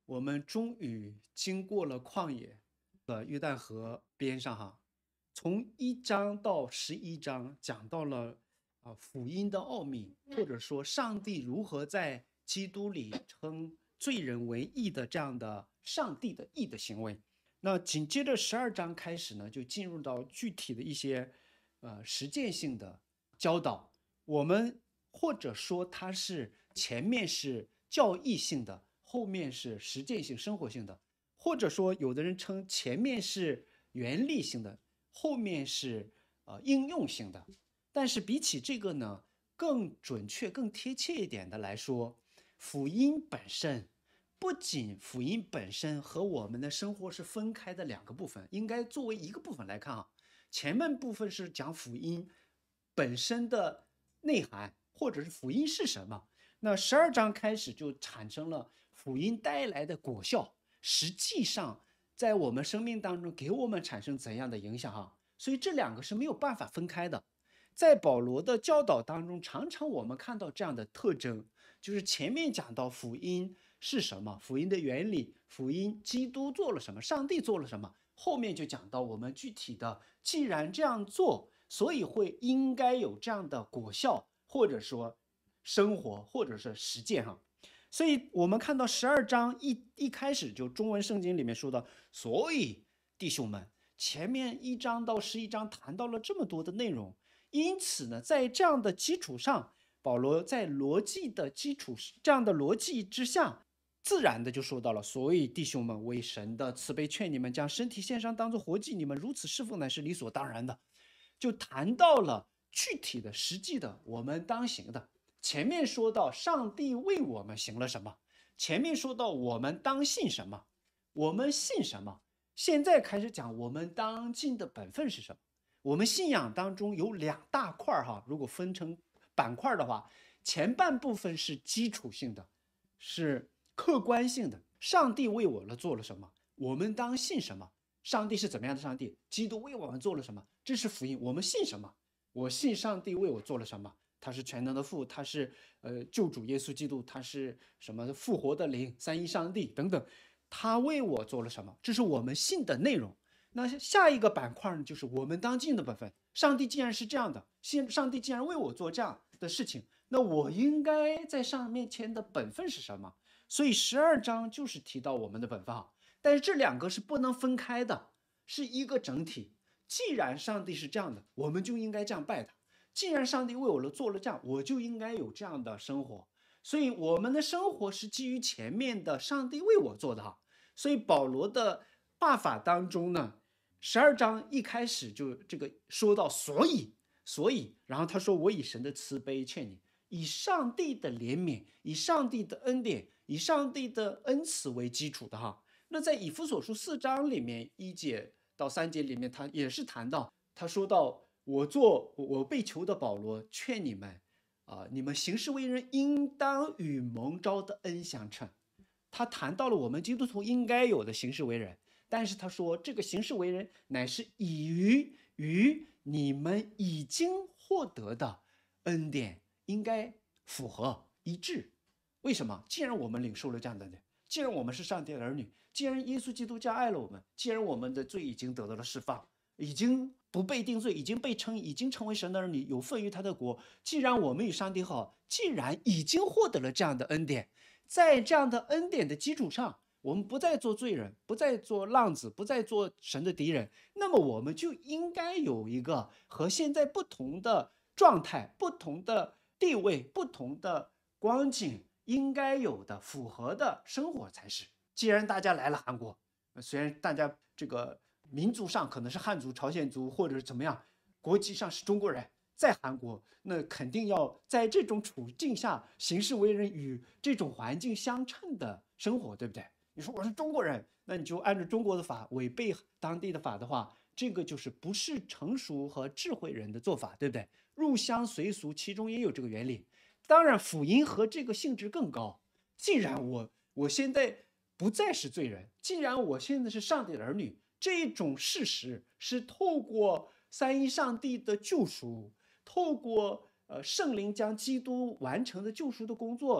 我们终于经过了旷野，约旦河边上哈，从1章到11章讲到了福音的奥秘，或者说上帝如何在基督里称罪人为义的这样的上帝的义的行为。那紧接着12章开始呢，就进入到具体的一些实践性的教导。我们或者说它是前面是教义性的，后面是实践性生活性的，或者说有的人称前面是原理性的，后面是应用性的。但是比起这个呢，更准确更贴切一点的来说，福音本身不仅福音本身和我们的生活是分开的两个部分，应该作为一个部分来看啊。前面部分是讲福音本身的内涵，或者是福音是什么。那12章开始就产生了福音带来的果效，实际上在我们生命当中给我们产生怎样的影响哈？所以这两个是没有办法分开的。在保罗的教导当中，常常我们看到这样的特征，就是前面讲到福音是什么，福音的原理，福音基督做了什么，上帝做了什么，后面就讲到我们具体的，既然这样做，所以应该有这样的果效，或者说生活，或者是实践哈。所以我们看到12章一开始就中文圣经里面说的，所以弟兄们，前面1章到11章谈到了这么多的内容，因此呢，在这样的基础上，保罗在逻辑的基础这样的逻辑之下，自然的就说到了，所以弟兄们，为神的慈悲劝你们将身体献上，当作活祭，你们如此侍奉乃是理所当然的。就谈到了具体的、实际的我们当行的。前面说到上帝为我们行了什么，前面说到我们当信什么，我们信什么。现在开始讲我们当尽的本分是什么。我们信仰当中有两大块哈，如果分成板块的话，前半部分是基础性的，是客观性的，上帝为我们做了什么，我们当信什么。上帝是怎么样的上帝？基督为我们做了什么？这是福音。我们信什么？我信上帝为我做了什么？他是全能的父，他是救主耶稣基督，他是什么复活的灵，三一上帝等等，他为我做了什么？这是我们信的内容。那下一个板块呢，就是我们当尽的本分。上帝既然是这样的，上帝既然为我做这样的事情，那我应该在上面前的本分是什么？所以12章就是提到我们的本分哈。但是这两个是不能分开的，是一个整体。既然上帝是这样的，我们就应该这样拜他。既然上帝为我做了这样，我就应该有这样的生活。所以我们的生活是基于前面的上帝为我做的哈。所以保罗的话法当中呢，12章一开始就这个说到所以，然后他说我以神的慈悲劝你，以上帝的怜悯，以上帝的恩典，以上帝的恩慈为基础的哈。那在以弗所书4章里面1节到3节里面，他也是谈到，他说到我被囚的保罗劝你们你们行事为人应当与蒙召的恩相称。他谈到了我们基督徒应该有的行事为人，但是他说这个行事为人乃是与你们已经获得的恩典应该符合一致。为什么？既然我们领受了这样的，既然我们是上帝的儿女，既然耶稣基督这样爱了我们，既然我们的罪已经得到了释放，已经不被定罪，已经被称，已经成为神的儿女，有份于他的国。既然我们与上帝好，既然已经获得了这样的恩典，在这样的恩典的基础上，我们不再做罪人，不再做浪子，不再做神的敌人，那么我们就应该有一个和现在不同的状态、不同的地位、不同的光景应该有的符合的生活才是。既然大家来了韩国，虽然大家这个民族上可能是汉族、朝鲜族或者是怎么样，国籍上是中国人，在韩国，那肯定要在这种处境下行事为人与这种环境相称的生活，对不对？你说我是中国人，那你就按照中国的法，违背当地的法的话，这个就是不是成熟和智慧人的做法，对不对？入乡随俗，其中也有这个原理。当然，福音和这个性质更高。既然我现在不再是罪人，既然我现在是上帝的儿女，这种事实是透过三一上帝的救赎，透过圣灵将基督完成的救赎的工作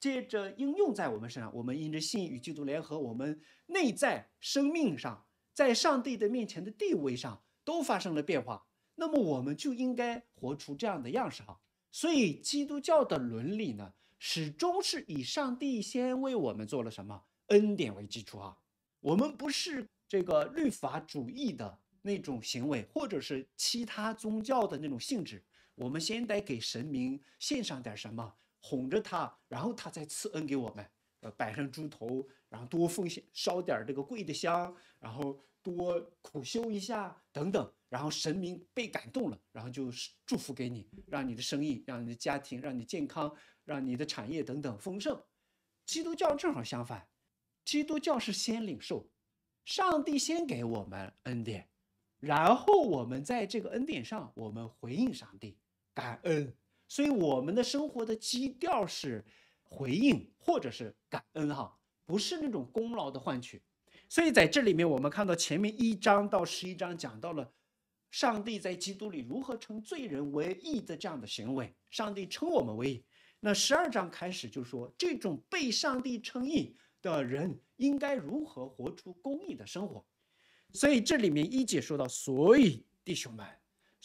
接着应用在我们身上。我们因着信与基督联合，我们内在生命上，在上帝的面前的地位上都发生了变化。那么我们就应该活出这样的样式哈。所以基督教的伦理呢，始终是以上帝先为我们做了什么恩典为基础啊。我们不是这个律法主义的那种行为，或者是其他宗教的那种性质。我们先得给神明献上点什么，哄着他，然后他再赐恩给我们。摆上猪头，然后多奉献，烧点这个贵的香，然后多苦修一下等等，然后神明被感动了，然后就祝福给你，让你的生意，让你的家庭，让你健康，让你的产业等等丰盛。基督教正好相反，基督教是先领受，上帝先给我们恩典，然后我们在这个恩典上，我们回应上帝，感恩。所以我们的生活的基调是回应或者是感恩哈，不是那种功劳的换取。所以在这里面，我们看到前面1章到11章讲到了上帝在基督里如何称罪人为义的这样的行为，上帝称我们为义。那12章开始就说，这种被上帝称义的人应该如何活出公义的生活。所以这里面1节说到，所以弟兄们，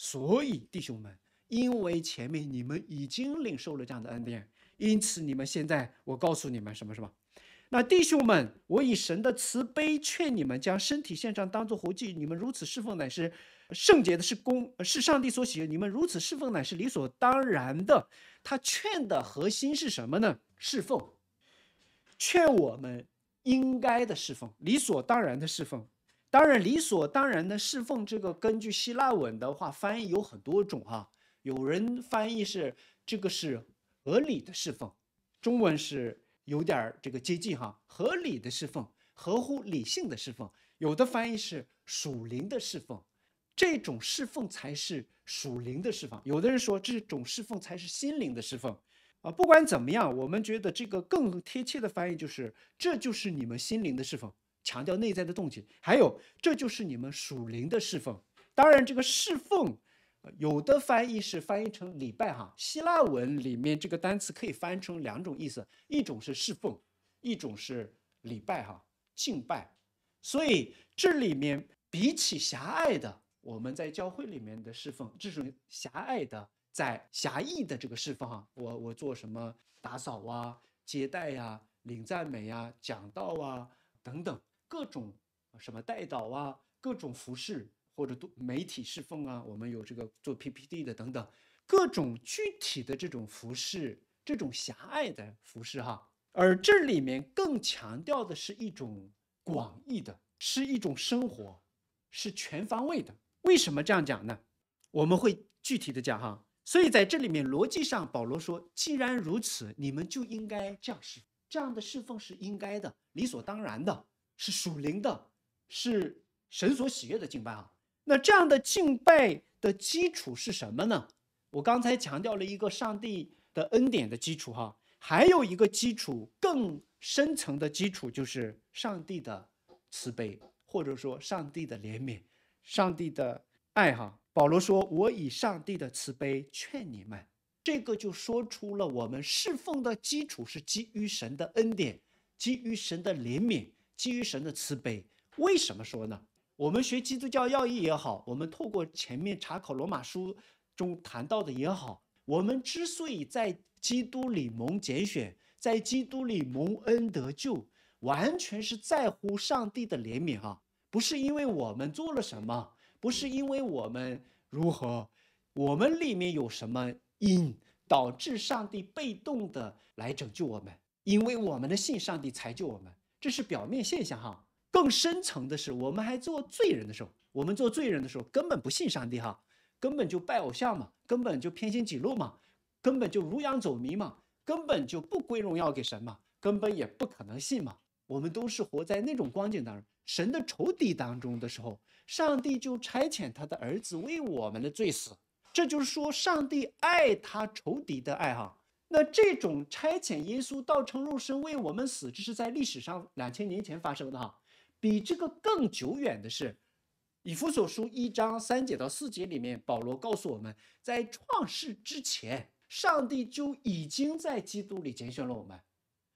因为前面你们已经领受了这样的恩典，因此你们现在，我告诉你们什么？那弟兄们，我以神的慈悲劝你们，将身体献上，当作活祭。你们如此侍奉，乃是圣洁的，是上帝所喜悦。你们如此侍奉，乃是理所当然的。他劝的核心是什么呢？侍奉，劝我们应该的侍奉，理所当然的侍奉。当然，理所当然的侍奉，这个根据希腊文的话，翻译有很多种哈。有人翻译是这个是合理的侍奉，中文是有点这个接近哈，合理的侍奉，合乎理性的侍奉。有的翻译是属灵的侍奉，这种侍奉才是属灵的侍奉。有的人说这种侍奉才是心灵的侍奉啊。不管怎么样，我们觉得这个更贴切的翻译就是，这就是你们心灵的侍奉，强调内在的动机。还有，这就是你们属灵的侍奉。当然，这个侍奉。有的翻译是翻译成礼拜哈，希腊文里面这个单词可以翻成2种意思，一种是侍奉，一种是礼拜哈，敬拜。所以这里面比起狭隘的我们在教会里面的侍奉，这种狭隘的在狭义的这个侍奉哈，我做什么打扫啊、接待呀、领赞美呀、讲道啊等等各种什么代祷啊，各种服饰。或者媒体侍奉啊，我们有这个做 PPT 的等等，各种具体的这种服饰，这种狭隘的服饰哈。而这里面更强调的是一种广义的，是一种生活，是全方位的。为什么这样讲呢？我们会具体的讲哈。所以在这里面逻辑上，保罗说，既然如此，你们就应该这样侍奉，这样的侍奉是应该的，理所当然的，是属灵的，是神所喜悦的敬拜啊。那这样的敬拜的基础是什么呢？我刚才强调了一个上帝的恩典的基础哈，还有一个基础更深层的基础就是上帝的慈悲，或者说上帝的怜悯，上帝的爱哈。保罗说：“我以上帝的慈悲劝你们。”这个就说出了我们侍奉的基础是基于神的恩典，基于神的怜悯，基于神的慈悲。为什么说呢？我们学基督教要义也好，我们透过前面查考罗马书中谈到的也好，我们之所以在基督里蒙拣选，在基督里蒙恩得救，完全是在乎上帝的怜悯哈，不是因为我们做了什么，不是因为我们如何，我们里面有什么因导致上帝被动的来拯救我们，因为我们的信上帝才救我们，这是表面现象哈。更深层的是，我们还做罪人的时候，我们做罪人的时候根本不信上帝哈，根本就拜偶像嘛，根本就偏行己路嘛，根本就如羊走迷嘛，根本就不归荣耀给神嘛，根本也不可能信嘛。我们都是活在那种光景当中，神的仇敌当中的时候，上帝就差遣他的儿子为我们的罪死。这就是说，上帝爱他仇敌的爱哈。那这种差遣耶稣道成肉身为我们死，这是在历史上2000年前发生的哈。比这个更久远的是，以弗所书1章3节到4节里面，保罗告诉我们，在创世之前，上帝就已经在基督里拣选了我们。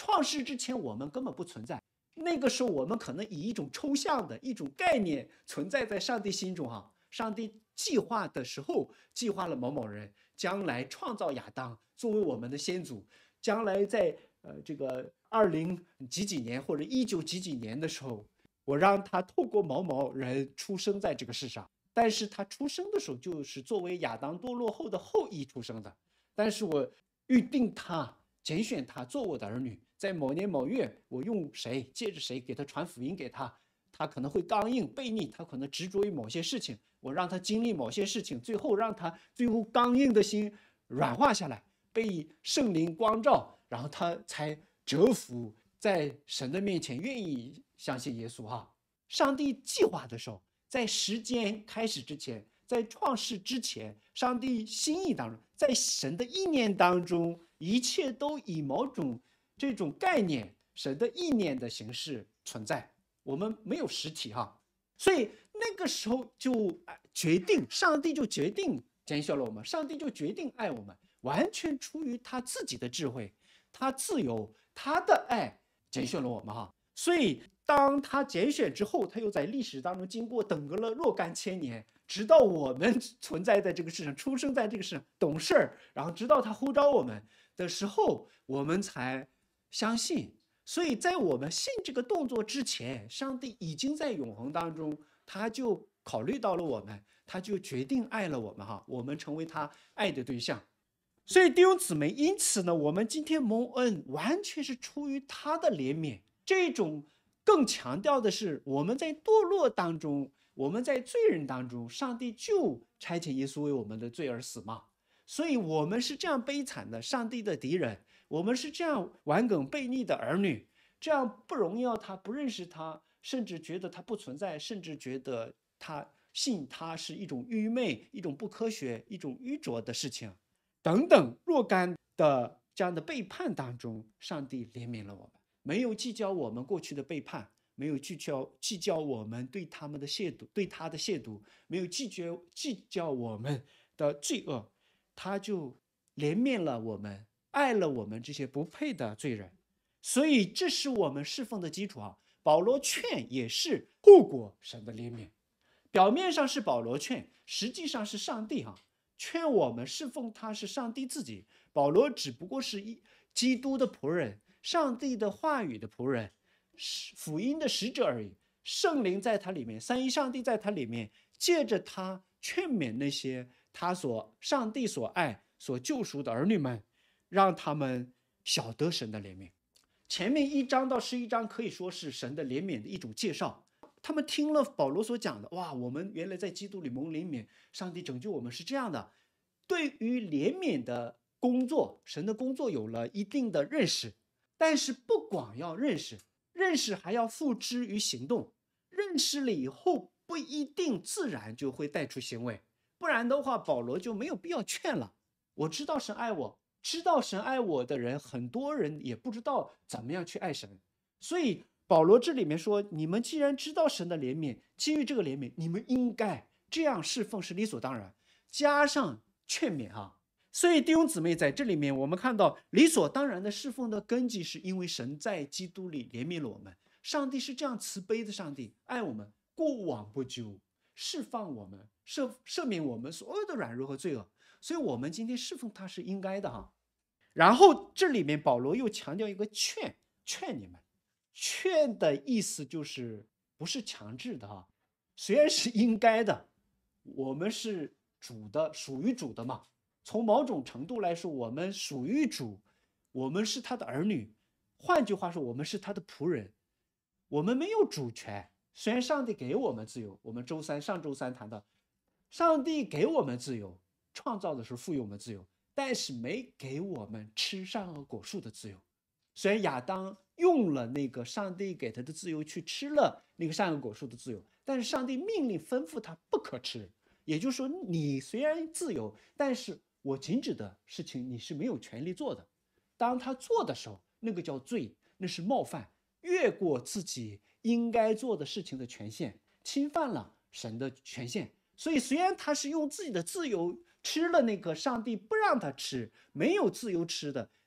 创世之前我们根本不存在，那个时候我们可能以一种抽象的一种概念存在在上帝心中哈。上帝计划的时候，计划了某某人将来创造亚当作为我们的先祖，将来在这个20几几年或者19几几年的时候，我让他透过某某人出生在这个世上。但是他出生的时候就是作为亚当堕落后的后裔出生的，但是我预定他，拣选他做我的儿女，在某年某月，我用谁借着谁给他传福音给他，他可能会刚硬悖逆，他可能执着于某些事情，我让他经历某些事情，最后让他最后刚硬的心软化下来，被圣灵光照，然后他才折服在神的面前，愿意相信耶稣哈。上帝计划的时候，在时间开始之前，在创世之前，上帝心意当中，在神的意念当中，一切都以某种这种概念、神的意念的形式存在。我们没有实体哈，所以那个时候就决定，上帝就决定拣选了我们，上帝就决定爱我们，完全出于他自己的智慧，他自由，他的爱拣选了我们哈。所以当他拣选之后，他又在历史当中经过等隔了若干千年，直到我们存在在这个世上，出生在这个世上，懂事儿，然后直到他呼召我们的时候，我们才相信。所以在我们信这个动作之前，上帝已经在永恒当中，他就考虑到了我们，他就决定爱了我们哈，我们成为他爱的对象。所以弟兄姊妹，因此呢，我们今天蒙恩完全是出于他的怜悯。这种更强调的是，我们在堕落当中，我们在罪人当中，上帝就差遣耶稣为我们的罪而死嘛。所以我们是这样悲惨的上帝的敌人，我们是这样顽梗悖逆的儿女，这样不荣耀他，不认识他，甚至觉得他不存在，甚至觉得他信他是一种愚昧、一种不科学、一种愚拙的事情，等等若干的这样的背叛当中，上帝怜悯了我们，没有计较我们过去的背叛，没有计较我们对他们的亵渎，对他的亵渎，没有计较我们的罪恶，他就怜悯了我们，爱了我们这些不配的罪人。所以这是我们侍奉的基础啊。保罗劝也是透过神的怜悯，表面上是保罗劝，实际上是上帝劝我们侍奉他，是上帝自己。保罗只不过是基督的仆人，上帝的话语的仆人，福音的使者而已。圣灵在他里面，三一上帝在他里面，借着他劝勉那些上帝所爱所救赎的儿女们，让他们晓得神的怜悯。前面1章到11章可以说是神的怜悯的一种介绍。他们听了保罗所讲的，哇，我们原来在基督里蒙怜悯，上帝拯救我们是这样的。对于怜悯的工作，神的工作有了一定的认识，但是不光要认识，认识还要付之于行动。认识了以后不一定自然就会带出行为，不然的话保罗就没有必要劝了。我知道神爱我，知道神爱我的人，很多人也不知道怎么样去爱神。所以保罗这里面说，你们既然知道神的怜悯，基于这个怜悯，你们应该这样侍奉是理所当然，加上劝勉所以弟兄姊妹，在这里面我们看到理所当然的侍奉的根基，是因为神在基督里怜悯了我们。上帝是这样慈悲的上帝，爱我们，过往不究，释放我们，赦免我们所有的软弱和罪恶。所以我们今天侍奉他是应该的然后这里面保罗又强调一个劝你们，劝的意思就是不是强制的虽然是应该的，我们是主的，属于主的嘛。从某种程度来说，我们属于主，我们是他的儿女。换句话说，我们是他的仆人，我们没有主权。虽然上帝给我们自由，我们上周三谈到，上帝给我们自由，创造的时候赋予我们自由，但是没给我们吃善恶果树的自由。虽然亚当用了那个上帝给他的自由去吃了那个善恶果树的自由，但是上帝命令吩咐他不可吃。也就是说，你虽然自由，但是我禁止的事情你是没有权利做的。当他做的时候，那个叫罪，那是冒犯，越过自己应该做的事情的权限，侵犯了神的权限。所以虽然他是用自己的自由吃了那个上帝不让他吃，没有自由吃的，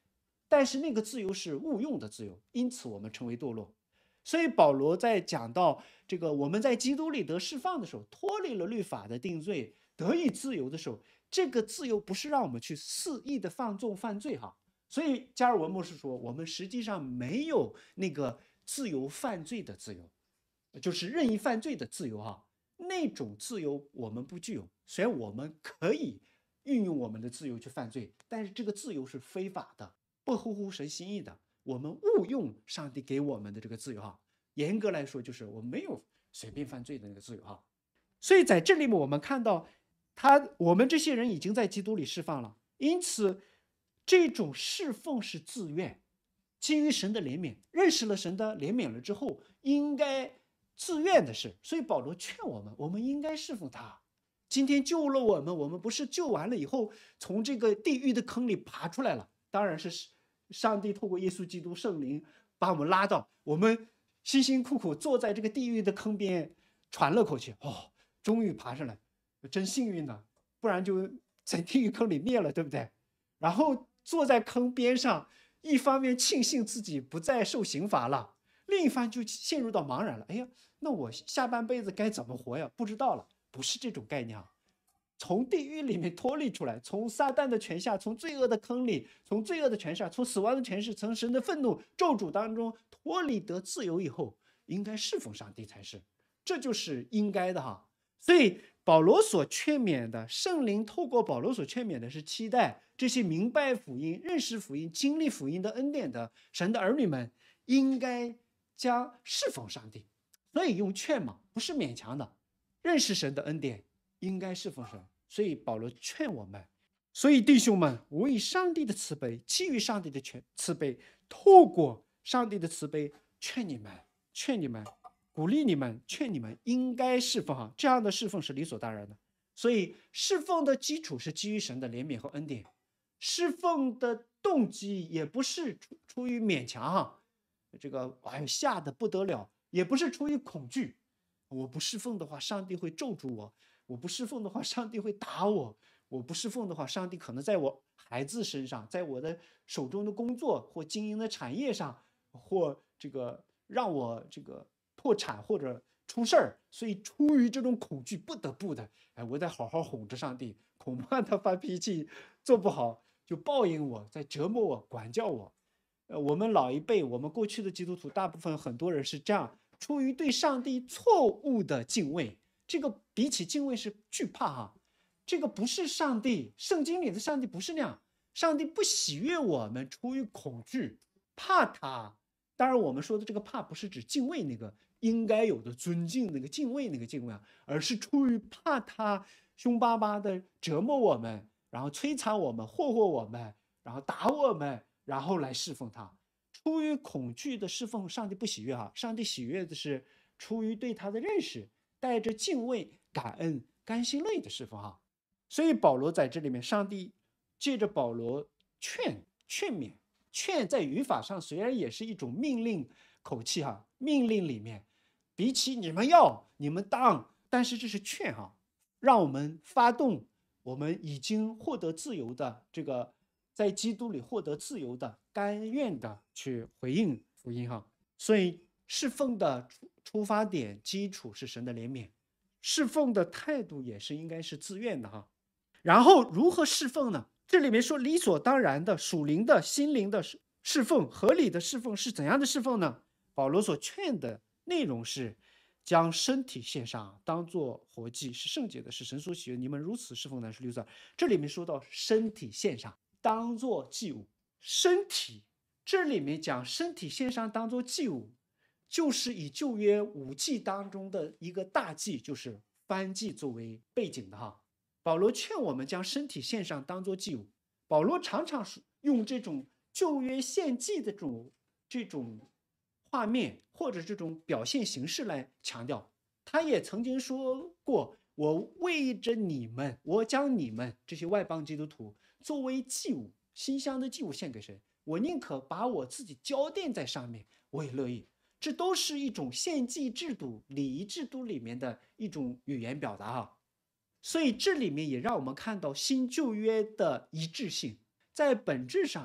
但是那个自由是误用的自由，因此我们成为堕落。所以保罗在讲到这个我们在基督里得释放的时候，脱离了律法的定罪，得以自由的时候，这个自由不是让我们去肆意的放纵犯罪哈。所以加尔文牧师说，我们实际上没有那个自由犯罪的自由，就是任意犯罪的自由哈。那种自由我们不具有，虽然我们可以运用我们的自由去犯罪，但是这个自由是非法的，不合乎神心意的。我们误用上帝给我们的这个自由哈，严格来说就是我们没有随便犯罪的那个自由哈。所以在这里面我们看到我们这些人已经在基督里释放了，因此这种侍奉是自愿，基于神的怜悯，认识了神的怜悯了之后，应该自愿的事。所以保罗劝我们，我们应该侍奉他。今天救了我们，我们不是救完了以后从这个地狱的坑里爬出来了，当然是上帝透过耶稣基督圣灵把我们拉到，我们辛辛苦苦坐在这个地狱的坑边喘了口气，终于爬上来，真幸运呢，不然就在地狱坑里灭了，对不对？然后坐在坑边上，一方面庆幸自己不再受刑罚了，另一方面就陷入到茫然了。哎呀，那我下半辈子该怎么活呀？不知道了，不是这种概念啊。从地狱里面脱离出来，从撒旦的权下，从罪恶的坑里，从罪恶的权下，从死亡的权势，从神的愤怒咒诅当中脱离得自由以后，应该侍奉上帝才是，这就是应该的哈。所以保罗所劝勉的，圣灵透过保罗所劝勉的是期待这些明白福音、认识福音、经历福音的恩典的神的儿女们，应该将侍奉上帝。所以用劝嘛，不是勉强的，认识神的恩典，应该侍奉神。所以保罗劝我们，所以弟兄们，我以上帝的慈悲，基于上帝的慈悲，透过上帝的慈悲劝你们，鼓励你们，劝你们应该侍奉哈，这样的侍奉是理所当然的。所以侍奉的基础是基于神的怜悯和恩典，侍奉的动机也不是出于勉强哈，这个吓得不得了，也不是出于恐惧，我不侍奉的话，上帝会咒诅我；我不侍奉的话，上帝会打我；我不侍奉的话，上帝可能在我孩子身上，在我的手中的工作或经营的产业上，或这个让我这个破产或者出事儿。所以出于这种恐惧，不得不的，我得好好哄着上帝，恐怕他发脾气做不好就报应我，在折磨我，管教我。我们老一辈，我们过去的基督徒，大部分很多人是这样，出于对上帝错误的敬畏，这个比起敬畏是惧怕哈，这个不是上帝，圣经里的上帝不是那样，上帝不喜悦我们出于恐惧，怕他。当然，我们说的这个怕不是指敬畏那个应该有的尊敬那个敬畏那个敬畏啊，而是出于怕他凶巴巴的折磨我们，然后摧残我们，霍霍我们，然后打我们。然后来侍奉他，出于恐惧的侍奉，上帝不喜悦哈。上帝喜悦的是出于对他的认识，带着敬畏、感恩、甘心乐意的侍奉哈。所以保罗在这里面，上帝借着保罗劝勉，劝在语法上虽然也是一种命令口气哈，命令里面比起你们要、你们当，但是这是劝哈，让我们发动我们已经获得自由的这个。在基督里获得自由的，甘愿的去回应福音哈。所以侍奉的出发点基础是神的怜悯，侍奉的态度也是应该是自愿的哈。然后如何侍奉呢？这里面说理所当然的属灵的心灵的侍奉，合理的侍奉是怎样的侍奉呢？保罗所劝的内容是将身体献上，当作活祭，是圣洁的，是神所喜悦。你们如此侍奉呢，是6:2。这里面说到身体献上。当做祭物，身体这里面讲身体献上当做祭物，就是以旧约5祭当中的一个大祭，就是燔祭作为背景的哈。保罗劝我们将身体献上当做祭物，保罗常常用这种旧约献祭的这种画面或者这种表现形式来强调。他也曾经说过，我为着你们，我将你们这些外邦基督徒作为祭物，馨香的祭物献给神，我宁可把我自己交奠在上面，我也乐意。这都是一种献祭制度、礼仪制度里面的一种语言表达哈。所以这里面也让我们看到新旧约的一致性，在本质上，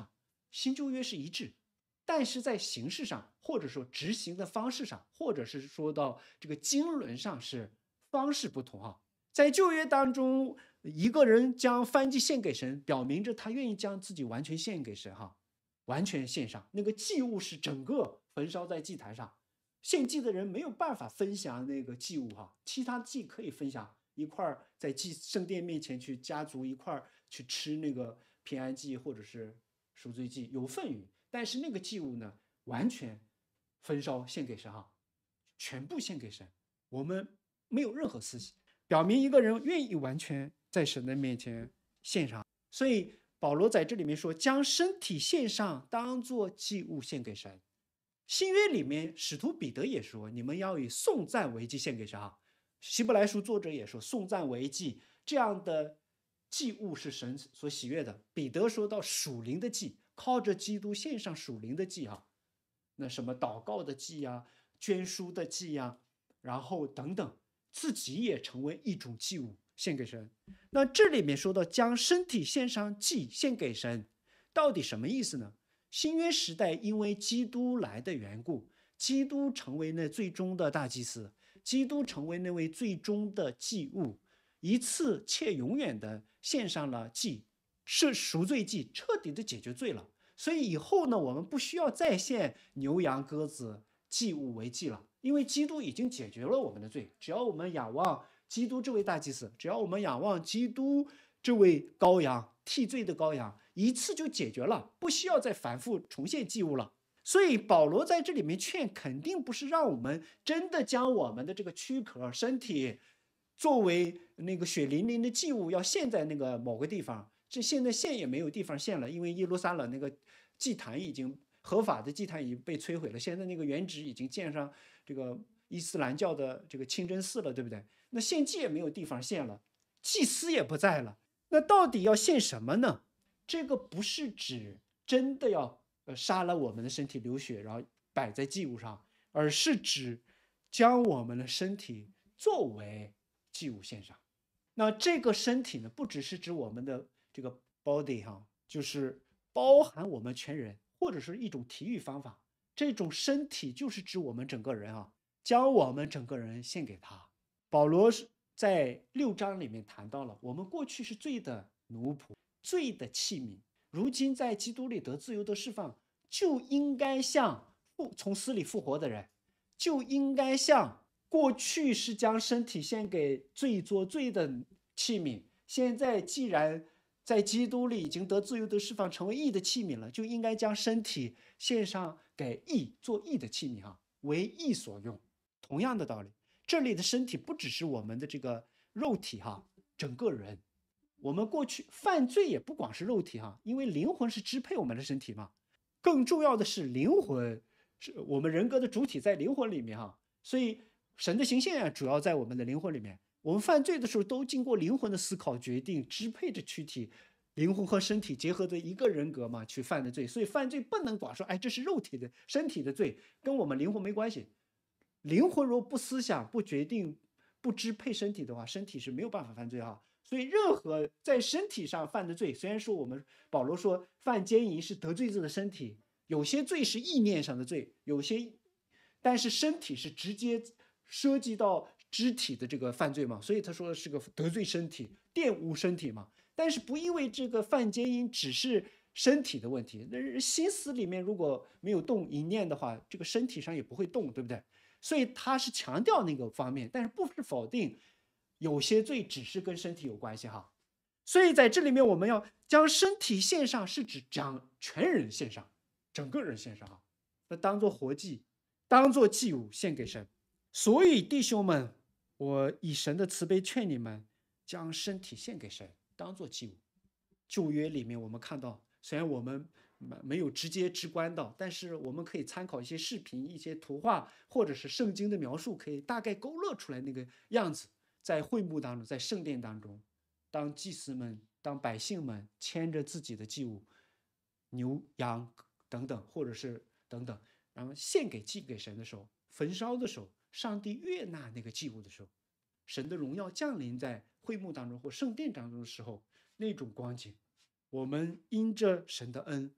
新旧约是一致，但是在形式上，或者说执行的方式上，或者是说到这个经纶上是方式不同啊。在旧约当中，一个人将燔祭献给神，表明着他愿意将自己完全献给神哈，完全献上。那个祭物是整个焚烧在祭坛上，献祭的人没有办法分享那个祭物哈，其他祭可以分享，一块儿在圣殿面前去家族一块儿去吃那个平安祭或者是赎罪祭，有份于。但是那个祭物呢，完全焚烧献给神哈，全部献给神，我们没有任何私心，表明一个人愿意完全在神的面前献上。所以保罗在这里面说，将身体献上，当作祭物献给神。新约里面，使徒彼得也说，你们要以颂赞为祭献给神啊。希伯来书作者也说，颂赞为祭，这样的祭物是神所喜悦的。彼得说到属灵的祭，靠着基督献上属灵的祭啊，那什么祷告的祭啊，捐书的祭啊，然后等等，自己也成为一种祭物献给神。那这里面说到将身体献上祭献给神，到底什么意思呢？新约时代因为基督来的缘故，基督成为那最终的大祭司，基督成为那位最终的祭物，一次且永远的献上了祭，是赎罪祭，彻底的解决罪了。所以以后呢，我们不需要再献牛羊鸽子祭物为祭了，因为基督已经解决了我们的罪。只要我们仰望基督这位大祭司，只要我们仰望基督这位羔羊，替罪的羔羊，一次就解决了，不需要再反复重现祭物了。所以保罗在这里面劝，肯定不是让我们真的将我们的这个躯壳身体作为那个血淋淋的祭物要献在那个某个地方。这现在献也没有地方献了，因为耶路撒冷那个祭坛已经合法的祭坛已经被摧毁了，现在那个原址已经建上这个伊斯兰教的这个清真寺了，对不对？那献祭也没有地方献了，祭司也不在了，那到底要献什么呢？这个不是指真的要杀了我们的身体流血，然后摆在祭物上，而是指将我们的身体作为祭物献上。那这个身体呢，不只是指我们的这个 body 哈，就是包含我们全人，或者是一种体育方法。这种身体就是指我们整个人啊，将我们整个人献给他。保罗是在6章里面谈到了，我们过去是罪的奴仆，罪的器皿，如今在基督里得自由的释放，就应该像从死里复活的人，就应该像过去是将身体献给罪作罪的器皿，现在既然在基督里已经得自由的释放，成为义的器皿了，就应该将身体献上给义，做义的器皿哈，为义所用。同样的道理，这里的身体不只是我们的这个肉体哈，整个人。我们过去犯罪也不光是肉体哈，因为灵魂是支配我们的身体嘛，更重要的是灵魂是我们人格的主体在灵魂里面哈，所以神的形象主要在我们的灵魂里面。我们犯罪的时候都经过灵魂的思考决定，支配着躯体，灵魂和身体结合的一个人格嘛，去犯的罪。所以犯罪不能光说，哎，这是肉体的身体的罪，跟我们灵魂没关系。灵魂若不思想、不决定、不支配身体的话，身体是没有办法犯罪哈。所以任何在身体上犯的罪，虽然说我们保罗说犯奸淫是得罪自己的身体，有些罪是意念上的罪，但是身体是直接涉及到肢体的这个犯罪嘛，所以他说是个得罪身体、玷污身体嘛。但是不因为这个犯奸淫只是身体的问题，那心思里面如果没有动一念的话，这个身体上也不会动，对不对？所以他是强调那个方面，但是不是否定有些罪只是跟身体有关系哈。所以在这里面我们要将身体献上，是指将全人献上，整个人献上哈，那当做活祭，当做祭物献给神。所以弟兄们，我以神的慈悲劝你们，将身体献给神，当做祭物。旧约里面我们看到，虽然我们没有直接直观到，但是我们可以参考一些视频、一些图画，或者是圣经的描述，可以大概勾勒出来那个样子。在会幕当中，在圣殿当中，当祭司们、当百姓们牵着自己的祭物，牛羊等等，或者是等等，然后献给神的时候，焚烧的时候，上帝悦纳那个祭物的时候，神的荣耀降临在会幕当中或圣殿当中的时候，那种光景，我们因着神的恩，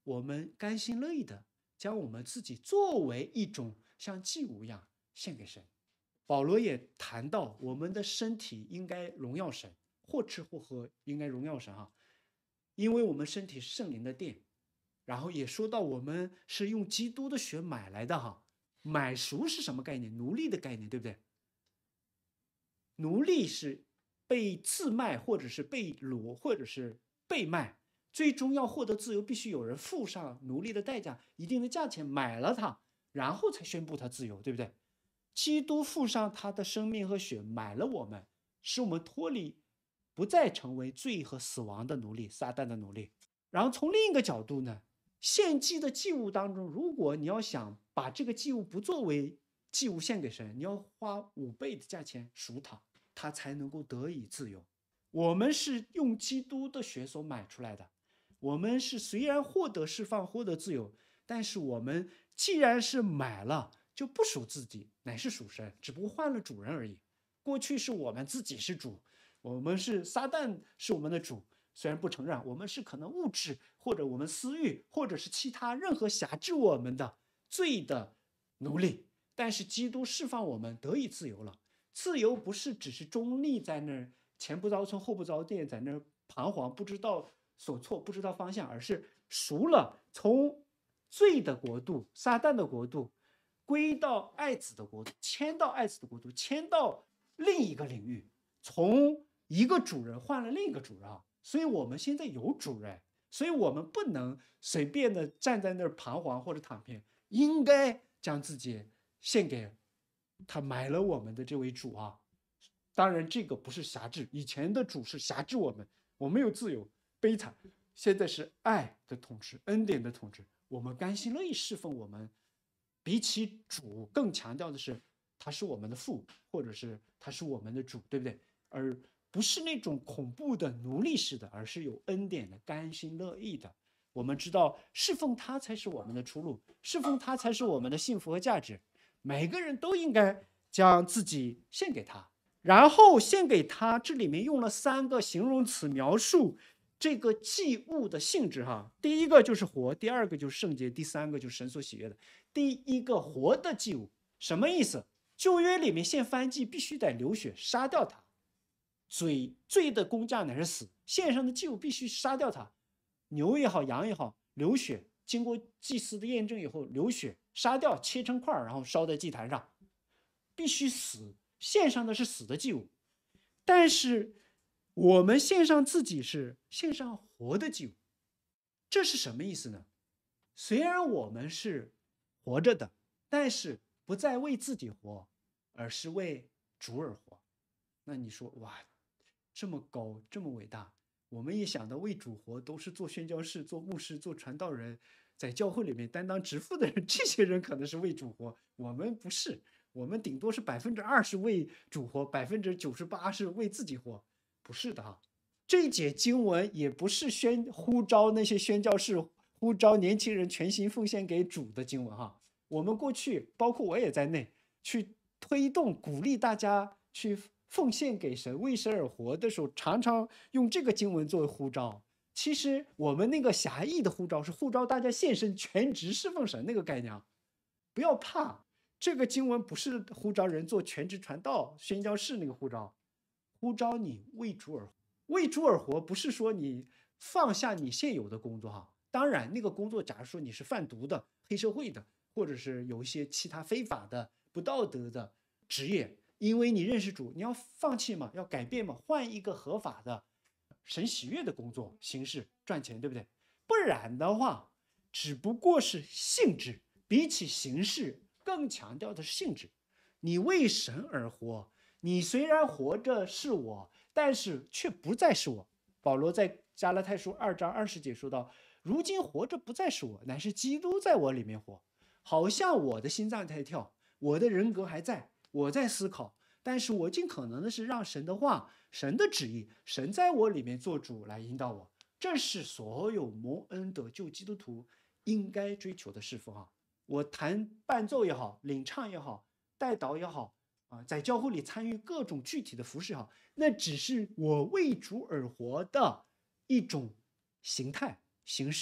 我们甘心乐意的将我们自己作为一种像祭物一样献给神。保罗也谈到我们的身体应该荣耀神，或吃或喝应该荣耀神因为我们身体是圣灵的殿。然后也说到我们是用基督的血买来的买赎是什么概念？奴隶的概念，对不对？奴隶是被自卖，或者是被掳，或者是被卖，最终要获得自由，必须有人付上奴隶的代价，一定的价钱买了他，然后才宣布他自由，对不对？基督付上他的生命和血买了我们，使我们脱离，不再成为罪和死亡的奴隶，撒旦的奴隶。然后从另一个角度呢，献祭的祭物当中，如果你要想把这个祭物不作为祭物献给神，你要花5倍的价钱赎它，它才能够得以自由。我们是用基督的血所买出来的，我们是虽然获得释放，获得自由，但是我们既然是买了，就不属自己，乃是属神，只不过换了主人而已。过去是我们自己是主，我们是撒旦是我们的主，虽然不承认，我们是可能物质或者我们私欲或者是其他任何辖制我们的罪的奴隶，但是基督释放我们得以自由了。自由不是只是中立在那儿，前不着村后不着店，在那儿彷徨不知道所措，不知道方向，而是赎了，从罪的国度撒旦的国度归到爱子的国度，迁到爱子的国度，迁到另一个领域，从一个主人换了另一个主人所以我们现在有主人，所以我们不能随便的站在那儿彷徨或者躺平，应该将自己献给他买了我们的这位主当然这个不是辖制，以前的主是辖制我们，我们有自由，悲惨。现在是爱的统治，恩典的统治，我们甘心乐意侍奉我们。比起主更强调的是他是我们的父，或者是他是我们的主，对不对？而不是那种恐怖的奴隶式的，而是有恩典的甘心乐意的。我们知道侍奉他才是我们的出路，侍奉他才是我们的幸福和价值。每个人都应该将自己献给他，然后献给他，这里面用了3个形容词描述这个祭物的性质第一个就是活，第二个就是圣洁，第三个就是神所喜悦的。第一个活的祭物什么意思？旧约里面献燔祭必须得流血杀掉它，罪的工价乃是死，献上的祭物必须杀掉它，牛也好羊也好，流血，经过祭司的验证以后流血杀掉，切成块然后烧在祭坛上，必须死，献上的是死的祭物。但是我们献上自己是献上活的祭物，这是什么意思呢？虽然我们是活着的，但是不再为自己活，而是为主而活。那你说哇，这么高，这么伟大，我们一想到为主活，都是做宣教士、做牧师、做传道人，在教会里面担当职负的人，这些人可能是为主活，我们不是，我们顶多是20%为主活，98%是为自己活，不是的这一节经文也不是呼召那些宣教士，呼召年轻人全心奉献给主的经文我们过去包括我也在内，去推动鼓励大家去奉献给神，为神而活的时候，常常用这个经文作为呼召。其实我们那个狭义的呼召是呼召大家献身全职侍奉神那个概念不要怕，这个经文不是呼召人做全职传道宣教士那个呼召，呼召你为主而活。为主而活不是说你放下你现有的工作当然那个工作假如说你是贩毒的、黑社会的，或者是有一些其他非法的不道德的职业，因为你认识主，你要放弃嘛，要改变嘛，换一个合法的神喜悦的工作形式赚钱，对不对？不然的话只不过是性质，比起形式更强调的是性质。你为神而活，你虽然活着是我，但是却不再是我。保罗在加拉太书2章20节说到，如今活着不再是我，乃是基督在我里面活。好像我的心脏在跳，我的人格还在，我在思考，但是我尽可能的是让神的话、神的旨意、神在我里面做主来引导我。这是所有蒙恩得救基督徒应该追求的侍奉我弹伴奏也好，领唱也好，带导也好在教会里参与各种具体的服事那只是我为主而活的一种形态形式，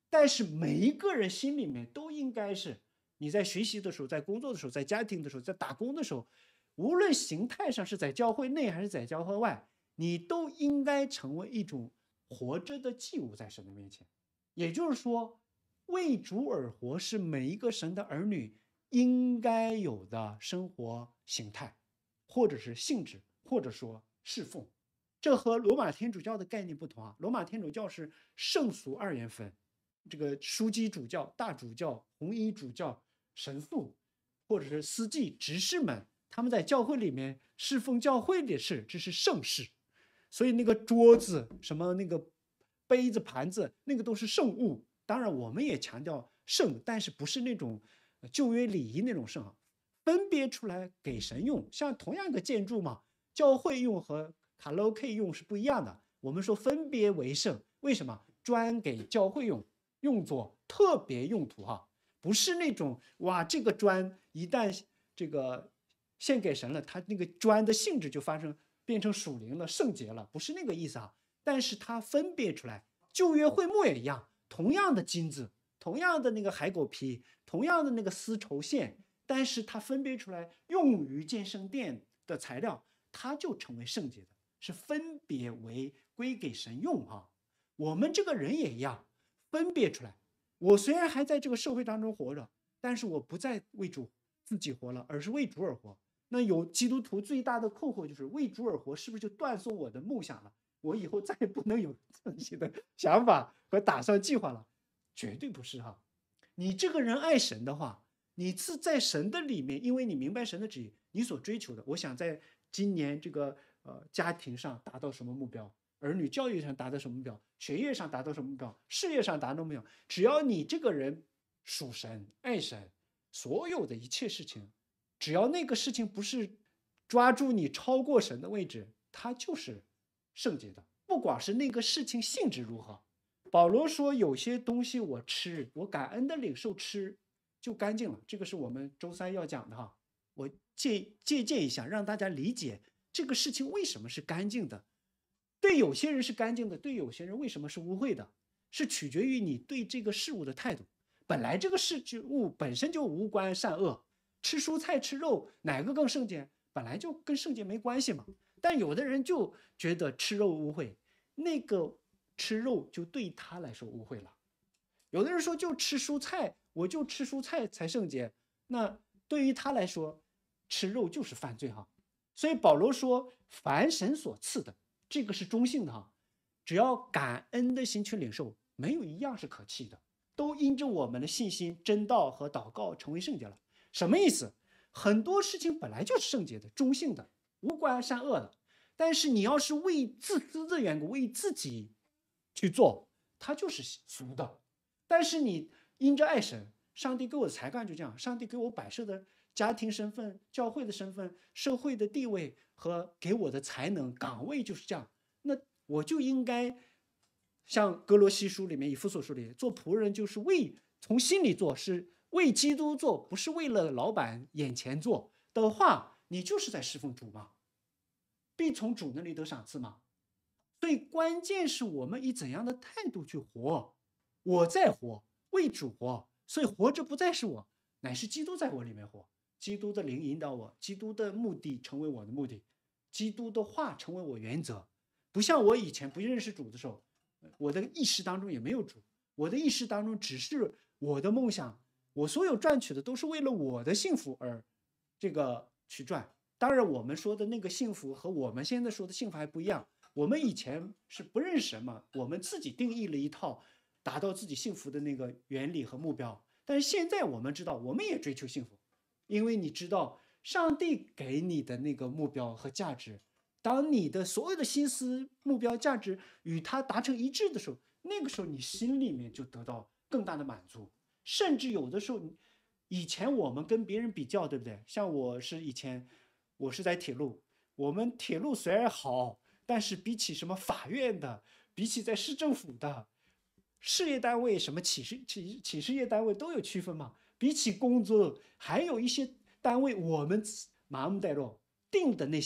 但是每一个人心里面都应该是，你在学习的时候，在工作的时候，在家庭的时候，在打工的时候，无论形态上是在教会内还是在教会外，你都应该成为一种活着的祭物在神的面前。也就是说，为主而活是每一个神的儿女应该有的生活形态，或者是性质，或者说侍奉。这和罗马天主教的概念不同啊。罗马天主教是圣俗二元分，这个枢机主教、大主教、红衣主教、神父，或者是司祭、执事们，他们在教会里面侍奉教会的事，这是圣事。所以那个桌子、什么那个杯子、盘子，那个都是圣物。当然，我们也强调圣，但是不是那种旧约礼仪那种圣啊，分别出来给神用。像同样一个建筑嘛，教会用和卡拉 OK 用是不一样的。我们说分别为圣，为什么？专给教会用，用作特别用途哈，不是那种哇，这个砖一旦这个献给神了，它那个砖的性质就变成属灵了、圣洁了，不是那个意思啊。但是它分别出来，旧约会幕也一样，同样的金子，同样的那个海狗皮，同样的那个丝绸线，但是它分别出来用于建圣殿的材料，它就成为圣洁的，是分别为归给神用啊。我们这个人也一样，分别出来。我虽然还在这个社会当中活着，但是我不再为主自己活了，而是为主而活。那有基督徒最大的困惑就是为主而活，是不是就断送我的梦想了？我以后再也不能有自己的想法和打算计划了？绝对不是哈。你这个人爱神的话，你是在神的里面，因为你明白神的旨意，你所追求的，我想在今年这个家庭上达到什么目标，儿女教育上达到什么目标，学业上达到什么目标，事业上达到目标，只要你这个人属神爱神，所有的一切事情，只要那个事情不是抓住你超过神的位置，它就是圣洁的，不管是那个事情性质如何。保罗说有些东西我吃，我感恩的领受吃就干净了，这个是我们周三要讲的哈。我借鉴一下，让大家理解这个事情为什么是干净的。对有些人是干净的，对有些人为什么是污秽的，是取决于你对这个事物的态度。本来这个事物本身就无关善恶，吃蔬菜吃肉哪个更圣洁，本来就跟圣洁没关系嘛。但有的人就觉得吃肉污秽，那个吃肉就对他来说污秽了。有的人说就吃蔬菜，我就吃蔬菜才圣洁，那对于他来说，吃肉就是犯罪哈。所以保罗说，凡神所赐的，这个是中性的哈，只要感恩的心去领受，没有一样是可弃的，都因着我们的信心、真道和祷告成为圣洁了。什么意思？很多事情本来就是圣洁的、中性的，无关善恶的。但是你要是为自私的缘故，为自己去做，它就是俗的。但是你因着爱神，上帝给我的才干就这样，上帝给我摆设的家庭身份、教会的身份、社会的地位和给我的才能岗位就是这样，那我就应该像哥罗西书里面、以弗所书里，做仆人就是从心里做，是为基督做，不是为了老板眼前做的话，你就是在侍奉主嘛，必从主那里得赏赐嘛。所以关键是我们以怎样的态度去活。我在活，为主活，所以活着不再是我，乃是基督在我里面活。基督的灵引导我，基督的目的成为我的目的，基督的话成为我原则。不像我以前不认识主的时候，我的意识当中也没有主，我的意识当中只是我的梦想，我所有赚取的都是为了我的幸福而这个去赚。当然我们说的那个幸福和我们现在说的幸福还不一样，我们以前是不认识什么，我们自己定义了一套达到自己幸福的那个原理和目标。但是现在我们知道，我们也追求幸福，因为你知道上帝给你的那个目标和价值，当你的所有的心思、目标、价值与他达成一致的时候，那个时候你心里面就得到更大的满足。甚至有的时候，以前我们跟别人比较，对不对？像以前我是在铁路，我们铁路虽然好，但是比起什么法院的，比起在市政府的事业单位，什么企事业单位都有区分嘛。比起工作，还有一些单位我们盲目怠惰定的那些，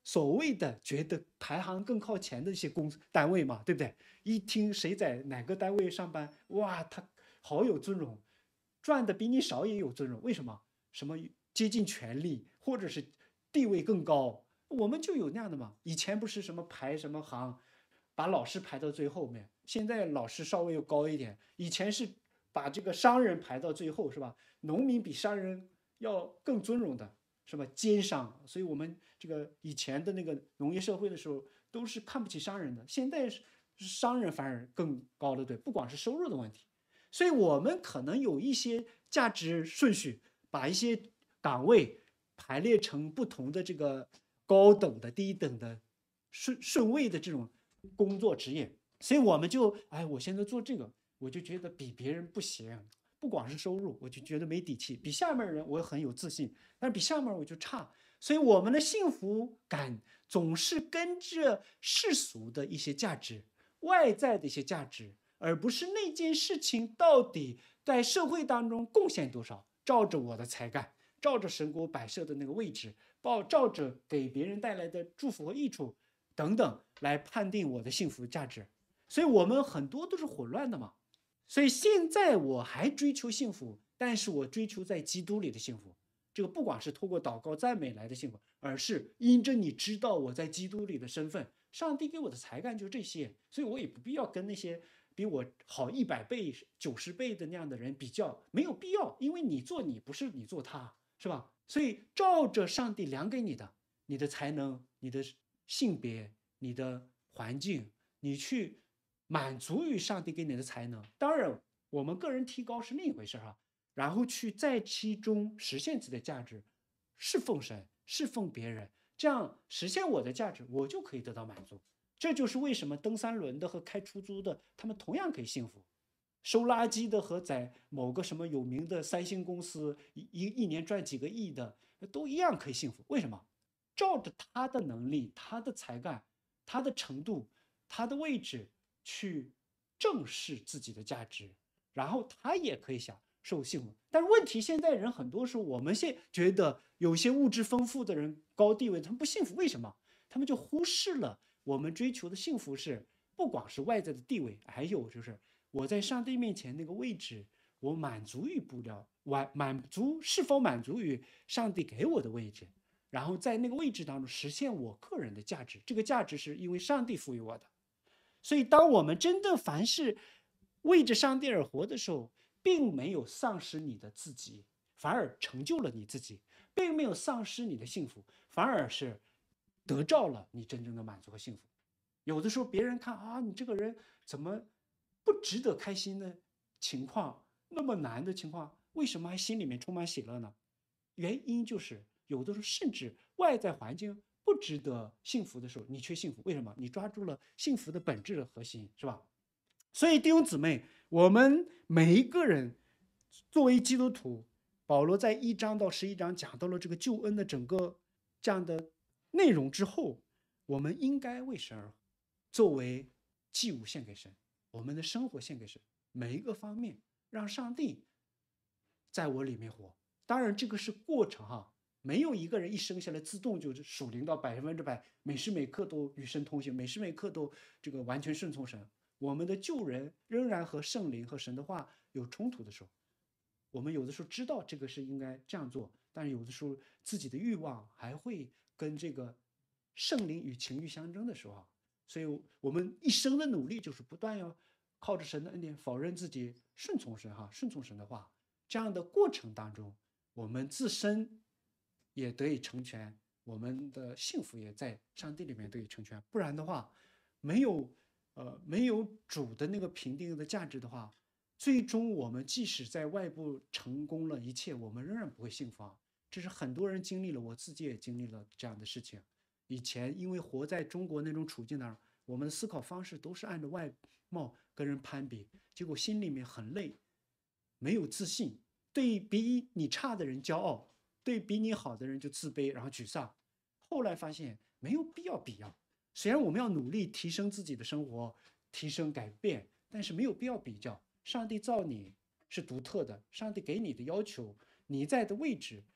所谓的觉得排行更靠前的一些单位嘛，对不对？一听谁在哪个单位上班，哇，他好有尊荣，赚的比你少也有尊荣。为什么？什么接近权力，或者是地位更高，我们就有那样的嘛。以前不是什么排什么行，把老师排到最后面，现在老师稍微又高一点，以前是把这个商人排到最后，是吧？农民比商人要更尊荣的，是吧？奸商，所以我们这个以前的那个农业社会的时候，都是看不起商人的，现在是商人反而更高了，对，不光是收入的问题，所以我们可能有一些价值顺序，把一些岗位排列成不同的这个高等的、低等的顺位的这种工作职业，所以我们就，哎，我现在做这个，我就觉得比别人不行，不光是收入，我就觉得没底气，比下面人我很有自信，但是比上面我就差，所以我们的幸福感总是跟着世俗的一些价值、外在的一些价值，而不是那件事情到底在社会当中贡献多少，照着我的才干，照着神给我摆设的那个位置，照着给别人带来的祝福和益处等等来判定我的幸福价值。所以我们很多都是混乱的嘛。所以现在我还追求幸福，但是我追求在基督里的幸福。这个不光是透过祷告赞美来的幸福，而是因着你知道我在基督里的身份，上帝给我的才干就这些，所以我也不必要跟那些比我好100倍、90倍的那样的人比较，没有必要，因为你做你，不是你做他，是吧？所以照着上帝量给你的，你的才能、你的性别、你的环境，你去满足于上帝给你的才能。当然，我们个人提高是另一回事哈。然后去在其中实现自己的价值，侍奉神，侍奉别人，这样实现我的价值，我就可以得到满足。这就是为什么蹬三轮的和开出租的，他们同样可以幸福；收垃圾的和在某个什么有名的3星公司一年赚几个亿的，都一样可以幸福。为什么？照着他的能力、他的才干、他的程度、他的位置去正视自己的价值，然后他也可以想受幸福。但是问题，现在人很多时候，我们现觉得有些物质丰富的人、高地位，他们不幸福，为什么？他们就忽视了我们追求的幸福是，不光是外在的地位，还有就是我在上帝面前那个位置，我满足于不了，是否满足于上帝给我的位置，然后在那个位置当中实现我个人的价值。这个价值是因为上帝赋予我的。所以，当我们真正凡是为着上帝而活的时候，并没有丧失你的自己，反而成就了你自己，并没有丧失你的幸福，反而是得到了你真正的满足和幸福。有的时候别人看啊，你这个人怎么不值得开心的情况，那么难的情况，为什么还心里面充满喜乐呢？原因就是有的时候甚至外在环境不值得幸福的时候，你却幸福。为什么？你抓住了幸福的本质的核心，是吧？所以弟兄姊妹，我们每一个人作为基督徒，保罗在1章到11章讲到了这个救恩的整个这样的内容之后，我们应该为神而活，作为祭物献给神，我们的生活献给神，每一个方面让上帝在我里面活。当然，这个是过程哈，没有一个人一生下来自动就属灵到100%，每时每刻都与神同行，每时每刻都这个完全顺从神。我们的救人仍然和圣灵和神的话有冲突的时候，我们有的时候知道这个是应该这样做，但是有的时候自己的欲望还会跟这个圣灵与情欲相争的时候，所以我们一生的努力就是不断要靠着神的恩典否认自己，顺从神哈，顺从神的话，这样的过程当中，我们自身也得以成全，我们的幸福也在上帝里面得以成全。不然的话，没有主的那个评定的价值的话，最终我们即使在外部成功了一切，我们仍然不会幸福啊。这是很多人经历了，我自己也经历了这样的事情。以前因为活在中国那种处境那我们的思考方式都是按照外貌跟人攀比，结果心里面很累，没有自信，对比你差的人骄傲，对比你好的人就自卑，然后沮丧。后来发现没有必要比较，虽然我们要努力提升自己的生活，提升改变，但是没有必要比较。上帝造你是独特的，上帝给你的要求，你在的位置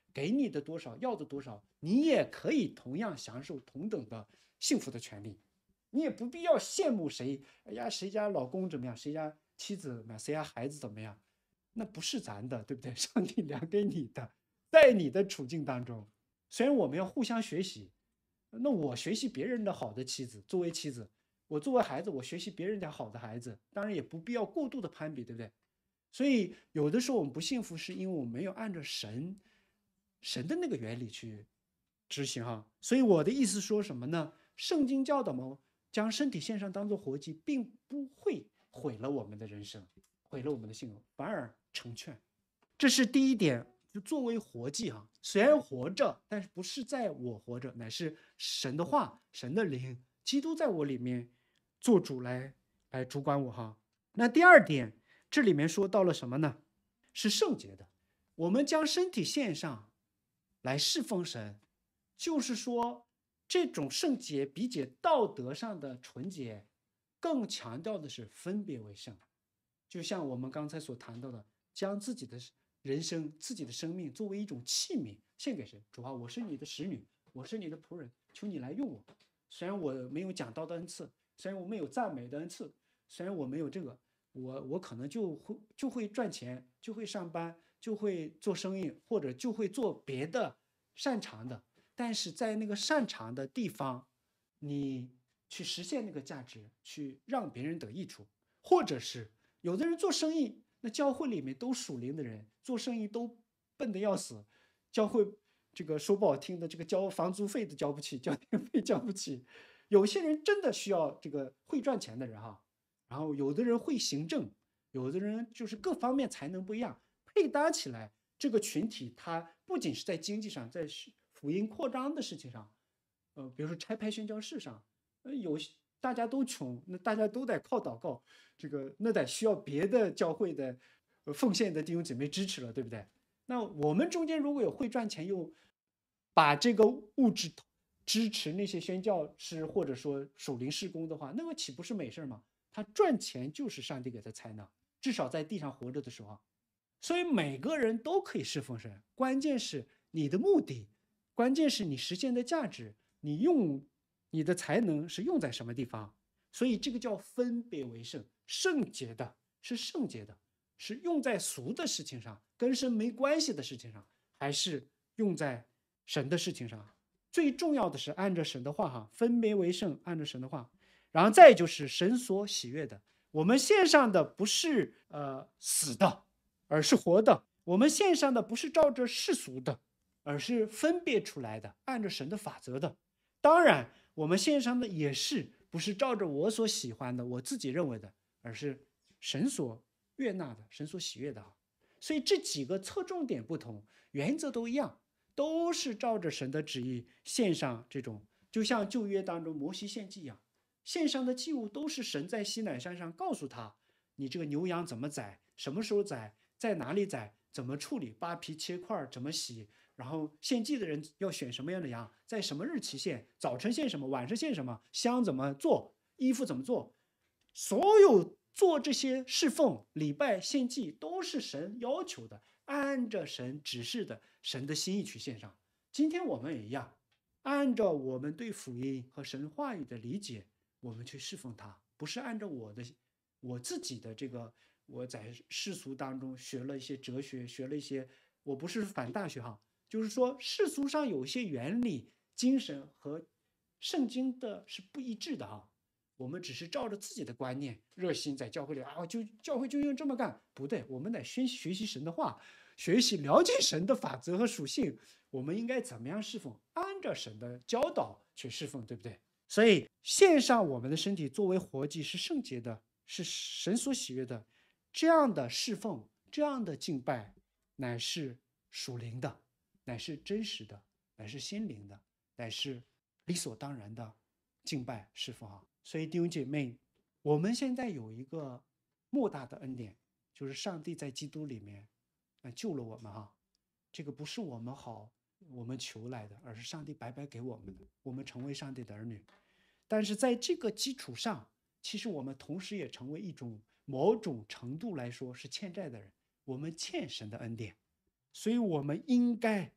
给你的多少，要的多少，你也可以同样享受同等的幸福的权利。你也不必要羡慕谁，哎呀，谁家老公怎么样，谁家妻子怎么样，谁家孩子怎么样，那不是咱的，对不对？上帝量给你的，在你的处境当中，虽然我们要互相学习，那我学习别人的好的妻子，作为妻子，我作为孩子，我学习别人家好的孩子，当然也不必要过度的攀比，对不对？所以有的时候我们不幸福，是因为我们没有按照神的那个原理去执行哈。所以我的意思说什么呢？圣经教导我将身体献上当做活祭，并不会毁了我们的人生，毁了我们的性格，反而成全。这是第一点，就作为活祭哈，虽然活着，但是不是在我活着，乃是神的话、神的灵、基督在我里面做主来主管我哈。那第二点，这里面说到了什么呢？是圣洁的。我们将身体献上来侍奉神，就是说这种圣洁比起道德上的纯洁，更强调的是分别为圣。就像我们刚才所谈到的，将自己的人生、自己的生命作为一种器皿献给神。主啊，我是你的使女，我是你的仆人，求你来用我。虽然我没有讲道的恩赐，虽然我没有赞美的恩赐，虽然我没有这个，我可能就会赚钱，就会上班，就会做生意，或者就会做别的擅长的。但是在那个擅长的地方，你去实现那个价值，去让别人得益处，或者是有的人做生意，那教会里面都属灵的人，做生意都笨得要死，教会这个说不好听的，这个交房租费都交不起，交电费交不起。有些人真的需要这个会赚钱的人哈，然后有的人会行政，有的人就是各方面才能不一样，配搭起来，这个群体它不仅是在经济上，在福音扩张的事情上，比如说拆派宣教士上，有大家都穷，那大家都得靠祷告，这个那得需要别的教会的奉献的弟兄姐妹支持了，对不对？那我们中间如果有会赚钱又把这个物质支持那些宣教士或者说属灵事工的话，那么岂不是美事吗？他赚钱就是上帝给他才能，至少在地上活着的时候。所以每个人都可以侍奉神，关键是你的目的，关键是你实现的价值，你用你的才能是用在什么地方。所以这个叫分别为圣，圣洁的是圣洁的，是用在俗的事情上，跟神没关系的事情上，还是用在神的事情上。最重要的是按照神的话哈，分别为圣，按照神的话。然后再就是神所喜悦的，我们献上的不是死的，而是活的。我们献上的不是照着世俗的，而是分别出来的，按照神的法则的。当然，我们献上的也是不是照着我所喜欢的，我自己认为的，而是神所悦纳的，神所喜悦的。所以这几个侧重点不同，原则都一样，都是照着神的旨意献上这种，就像旧约当中摩西献祭一样，献上的祭物都是神在西乃山上告诉他，你这个牛羊怎么宰，什么时候宰，在哪里宰，怎么处理，扒皮切块怎么洗，然后献祭的人要选什么样的羊，在什么日期献，早晨献什么，晚上献什么，香怎么做，衣服怎么做，所有做这些侍奉、礼拜、献祭都是神要求的，按着神指示的神的心意去献上。今天我们也一样，按照我们对福音和神话语的理解，我们去侍奉他，不是按照我自己的这个，我在世俗当中学了一些哲学，学了一些，我不是反大学哈，就是说世俗上有些原理、精神和圣经的是不一致的哈。我们只是照着自己的观念、热心在教会里啊，就教会就应这么干，不对，我们得学习神的话，学习了解神的法则和属性，我们应该怎么样侍奉，按照神的教导去侍奉，对不对？所以献上我们的身体作为活祭是圣洁的，是神所喜悦的，这样的侍奉，这样的敬拜，乃是属灵的，乃是真实的，乃是心灵的，乃是理所当然的敬拜侍奉啊！所以弟兄姐妹，我们现在有一个莫大的恩典，就是上帝在基督里面救了我们哈。这个不是我们求来的，而是上帝白白给我们的，我们成为上帝的儿女。但是在这个基础上，其实我们同时也成为一种某种程度来说是欠债的人，我们欠神的恩典，所以我们应该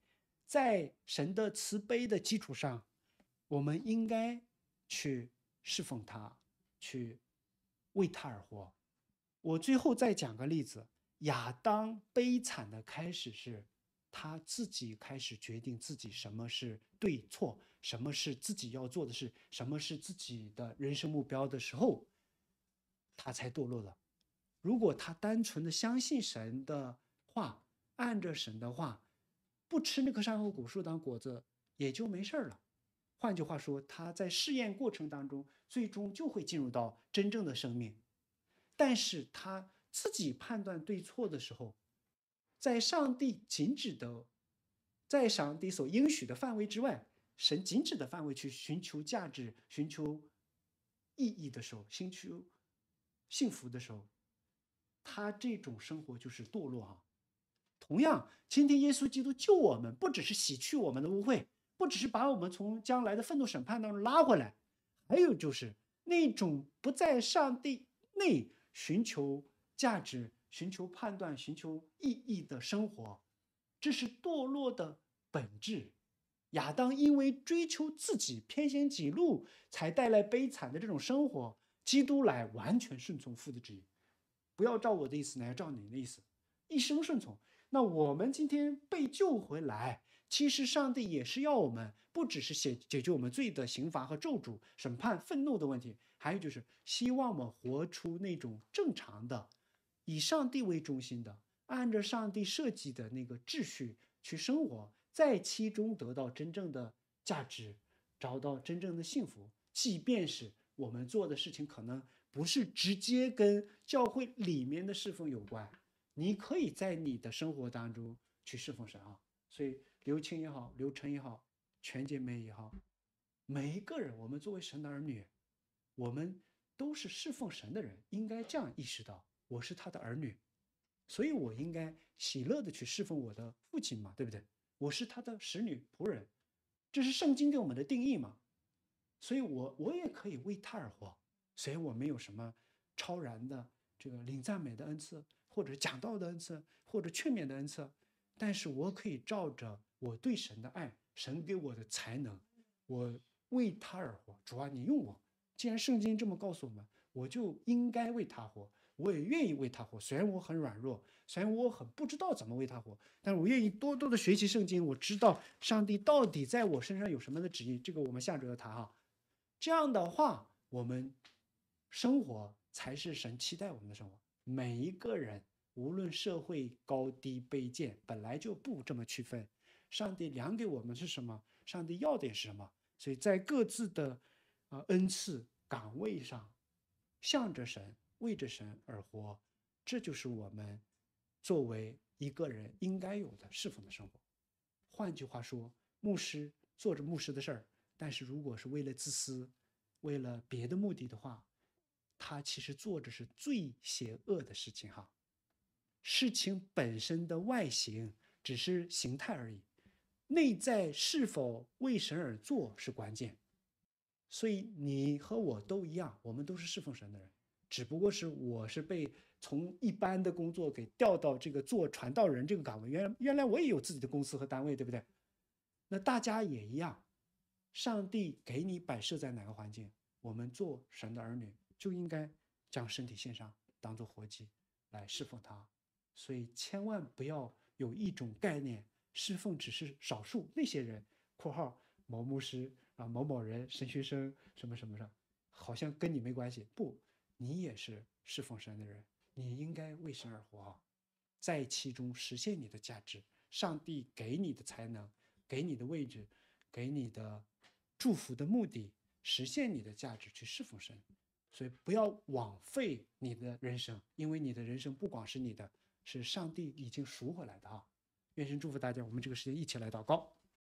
在神的慈悲的基础上，我们应该去侍奉他，去为他而活。我最后再讲个例子，亚当悲惨的开始是他自己开始决定自己什么是对错，什么是自己要做的事，什么是自己的人生目标的时候，他才堕落了。如果他单纯的相信神的话，按着神的话，不吃那棵善恶果树当果子，也就没事了。换句话说，他在试验过程当中，最终就会进入到真正的生命。但是他自己判断对错的时候，在上帝禁止的，在上帝所应许的范围之外，神禁止的范围去寻求价值、寻求意义的时候，寻求幸福的时候，他这种生活就是堕落啊。同样，今天耶稣基督救我们，不只是洗去我们的污秽，不只是把我们从将来的愤怒审判当中拉回来，还有就是那种不在上帝内寻求价值、寻求判断、寻求意义的生活，这是堕落的本质。亚当因为追求自己、偏行己路，才带来悲惨的这种生活。基督来完全顺从父的旨意，不要照我的意思，乃要照你的意思，一生顺从。那我们今天被救回来，其实上帝也是要我们，不只是解决我们罪的刑罚和咒诅、审判、愤怒的问题，还有就是希望我们活出那种正常的，以上帝为中心的，按照上帝设计的那个秩序去生活，在其中得到真正的价值，找到真正的幸福。即便是我们做的事情可能不是直接跟教会里面的侍奉有关，你可以在你的生活当中去侍奉神啊。所以刘青也好，刘晨也好，全姐妹也好，每一个人，我们作为神的儿女，我们都是侍奉神的人，应该这样意识到，我是他的儿女，所以我应该喜乐的去侍奉我的父亲嘛，对不对？我是他的使女仆人，这是圣经给我们的定义嘛。所以我也可以为他而活。虽然我没有什么超然的这个领赞美的恩赐，或者讲道的恩赐，或者劝勉的恩赐，但是我可以照着我对神的爱，神给我的才能，我为他而活。主啊，你用我。既然圣经这么告诉我们，我就应该为他活，我也愿意为他活。虽然我很软弱，虽然我很不知道怎么为他活，但我愿意多多的学习圣经。我知道上帝到底在我身上有什么的旨意，这个我们下周要谈哈。这样的话，我们生活才是神期待我们的生活。每一个人，无论社会高低卑贱，本来就不这么区分。上帝量给我们是什么，上帝要的也是什么。所以在各自的恩赐岗位上，向着神、为着神而活，这就是我们作为一个人应该有的侍奉的生活。换句话说，牧师做着牧师的事儿，但是如果是为了自私，为了别的目的的话，他其实做着是最邪恶的事情哈。事情本身的外形只是形态而已，内在是否为神而做是关键。所以你和我都一样，我们都是侍奉神的人，只不过是我是被从一般的工作给调到这个做传道人这个岗位，原来我也有自己的公司和单位，对不对？那大家也一样，上帝给你摆设在哪个环境，我们做神的儿女就应该将身体献上，当做活祭来侍奉他。所以千万不要有一种概念，侍奉只是少数那些人（括号某牧师啊、某某人、神学生什么什么上），好像跟你没关系。不，你也是侍奉神的人，你应该为神而活，在其中实现你的价值。上帝给你的才能，给你的位置，给你的祝福的目的，实现你的价值，去侍奉神。所以不要枉费你的人生，因为你的人生不光是你的，是上帝已经赎回来的哈。愿神祝福大家，我们这个时间一起来祷告。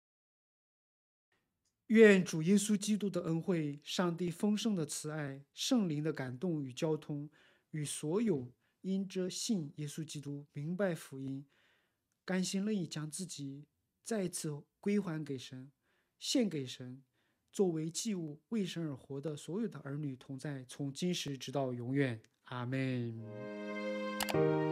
愿主耶稣基督的恩惠、上帝丰盛的慈爱、圣灵的感动与交通，与所有因着信耶稣基督、明白福音、甘心乐意将自己再次归还给神、献给神，作为祭物为神而活的所有的儿女同在，从今时直到永远。阿门。